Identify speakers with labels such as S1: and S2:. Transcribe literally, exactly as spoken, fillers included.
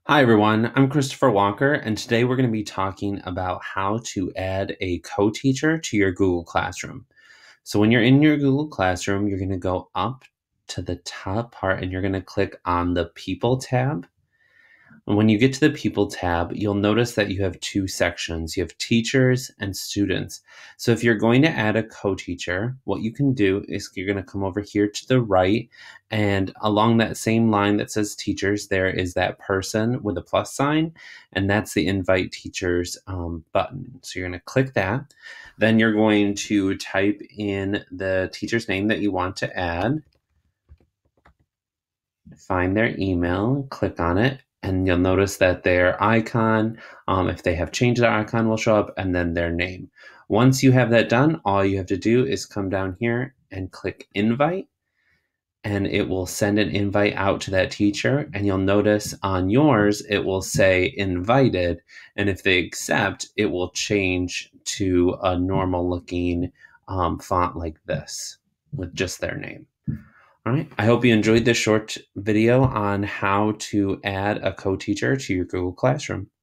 S1: Hi everyone, I'm Christopher Walker, and today we're going to be talking about how to add a co-teacher to your Google Classroom. So when you're in your Google Classroom, you're going to go up to the top part and you're going to click on the People tab. And when you get to the People tab, you'll notice that you have two sections. You have teachers and students. So if you're going to add a co-teacher, what you can do is you're going to come over here to the right, and along that same line that says teachers, there is that person with a plus sign, and that's the invite teachers um, button. So you're going to click that. Then you're going to type in the teacher's name that you want to add, find their email, click on it, and you'll notice that their icon, um, if they have changed their icon, will show up, and then their name. Once you have that done, all you have to do is come down here and click invite, and it will send an invite out to that teacher. And you'll notice on yours, it will say invited. And if they accept, it will change to a normal looking um, font like this with just their name. All right. I hope you enjoyed this short video on how to add a co-teacher to your Google Classroom.